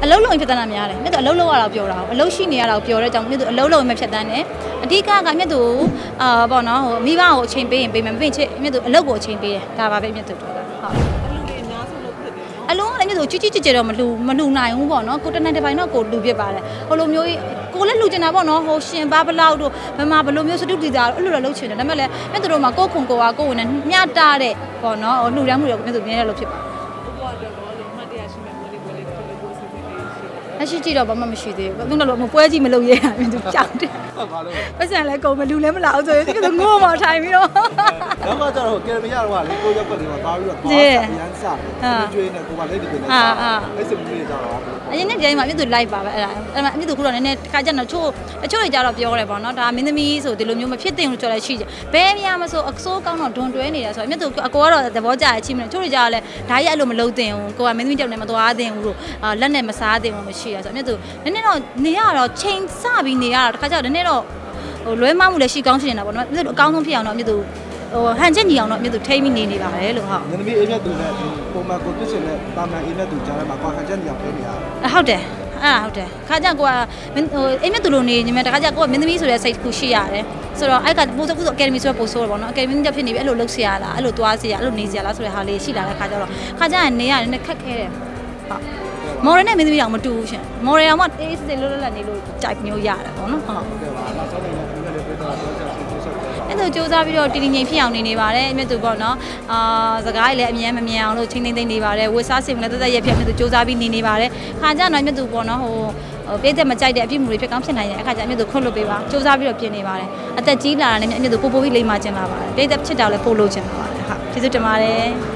အလုံးလုံးဖြတ်တန်းတာများတယ်မြတ်သူအလုံးလုံးရတော့ပြောတာအလုံးရှိနေရတော့ပြောတဲ့အကြောင်းမြတ်သူအလုံးလုံးမဖြတ်တန်းနဲ့အဓိကမြတ်သူပေါ့နော်ဟိုမိဘကိုအချိန်ပေးရင်ပေးမယ်မပေးချစ်မြတ်သူအလုပ်ကိုအချိန်ပေးတယ်ဒါပါပဲမြတ်သူတို့ကဟုတ်အလုံးလည်းမြတ်သူကြီးကြတော့မလူနိုင်ဘူးပေါ့နော်ကိုတနန်တစ်ပိုင်းတော့ကိုလူဖြစ်ပါတယ်ဟိုလိုမျိုးကိုလည်းလူကျင်တာပေါ့နော်ဟိုရှင်ဘာဘလောက်တို့ဘယ်မှာဘယ်လိုမျိုးစတုတီတာအဲ့လိုလုပ်ချင်တယ်ဒါပေမဲ့လည်းမြတ်သူတို့မှာကိုခွန်ကိုကကိုဝင်နဲ့မျှတာတဲ့ပေါ့နော်ဟိုလှူဒန်းမှုတွေမြတ်သူမြင်ရလို့ဖြစ်ပါတယ်အရှိကြည့်တော့ဘာမှမရှိသေးဘူး။သူတို့လည်းပွဲကြီးမလုပ်ရဲတာမြင်သူကြောက်တယ်။ဟုတ်ပါလို့။ပတ်စံလည်းကုန်မလူလည်းမလာအောင်ဆိုရင်ဒီကငို့မှထိုင်ပြီးတော့။တော့ကျတော့ကယ်မီရတော့လေကိုရက်ပတ်တွေမှာသွားပြီးတော့သွားရမ်းစားတယ်။ကျွေးနေကိုကလည်းဒီကိနေစား။အဲ့စမီးတွေကြတော့အရင်နဲ့ကြိုင်းမှာမြင်သူ live ပါပဲအဲ့ဒါမြင်သူခုတော့နည်းနည်းတစ်ခါကျတော့အချို့တွေကြတော့ပြောရတယ်ပေါ့နော်ဒါမင်းသမီးဆိုဒီလိုမျိုးမဖြစ်သင့်လို့ကြော်လဲရှိတယ်ဘဲမြားမဆိုအစိုးကောင်းတော့ဒွန်တွဲနေတယ်ဆိုတော့မြင်သူအကိုကတော့သဘောကျရချိမလို့ချို့တွေကြတော့လဲဓာတ်ရိုက်အဲ့လိုမလုပ်သင့်ဘူးကိုကမင်းသမီးတောင်နဲ့မသွားသင့်ဘူးလို့လက်နဲ့မစားသင့်ဘူးမရှိရဆိုတော့မြင်သူနည်းနည်းတော့နေရတော့ချိန်စပြီးနေရတာတစ်ခါကျတော့နည်းနည်းတော့ဟိုလွဲမမှုလည်းရှိကောင်းရှိနေတာပေါ့နော်မြင်သူအကောင်းဆုံးဖြစ်အောင်တော့မြင်သူဟိုဟန်ချက်ညီအောင်တော့မြင်သူထိမ့်ပြီးနေပါတယ်လို့ဟုတ်နည်းနည်းအေးမြတ်သူနဲ့ပုံမှန်ကိုပြစ်စင်နဲ့တာမန်အေးမြတ်သူကြားထဲမှာကွာဟန်ချက်ညီအောင်ပြေးနေရဟုတ်တယ်ဟုတ်တယ်ခါကျကိုကဟိုအိမ်မြတ်သူလိုနေညီမတခါကျကိုကမင်းသမီးဆိုတဲ့စိတ်တစ်ခုရှိရတယ်ဆိုတော့အဲ့ကပို့ဆိုအကယ်ဒမီဆိုတော့ပို့ဆိုတော့ဗောနော်အကယ်ဒမီတက်ဖြစ်နေပြီအဲ့လိုလုပ်စရာလားအဲ့လိုသွားစရာအဲ့လိုနေစရာလားဆိုတဲ့ဟာလေးရှိလာတဲ့ခါကျတော့ခါကျရင်နေရတယ်နည်းခက်ခဲတယ်ဟုတ်မော်ရယ်နဲ့မင်းသမီးအောင်မတူဘူးရှင်မော်ရယ်အောင်မှအေးစစ်လွတ်လပ်နေလို့ကြိုက်မျိုးရတယ်ဗောနော်ဟုတ်ကဲ့ပါနောက်ဆုံးလည်းဒီနေ့ပြေးတော့ပြောချင်တယ်အဲ့ဒါစူးစမ်းပြီးတော့တီငိမ်ဖြစ်အောင်နေပါတယ်မြတ်သူပေါ့နော်စကားကြီးလည်းအမြဲမမြန်အောင်လို့ချင်းသိမ့်နေပါတယ်ဝေစားစင်လည်းတက်ရက်ဖြစ်မြတ်သူစူးစမ်းပြီးနေပါတယ်ခါကျတော့မြတ်သူပေါ့နော်ဟိုပေးတဲ့မကြိုက်တဲ့အပြစ်မှုတွေဖြစ်ကောင်းဖြစ်နိုင်တယ်အခါကျမြတ်သူခွတ်လွတ်ပေးပါစူးစမ်းပြီးတော့ပြင်နေပါတယ်အသက်ကြီးလာတာနဲ့မြတ်သူပို့ပြီးလိမ့်မှကျင်လာပါတယ်ပေးတဲ့ဖြစ်တာလည်းပို့လို့ကျင်လာပါတယ်ဟုတ်ကျေးဇူးတင်ပါတယ်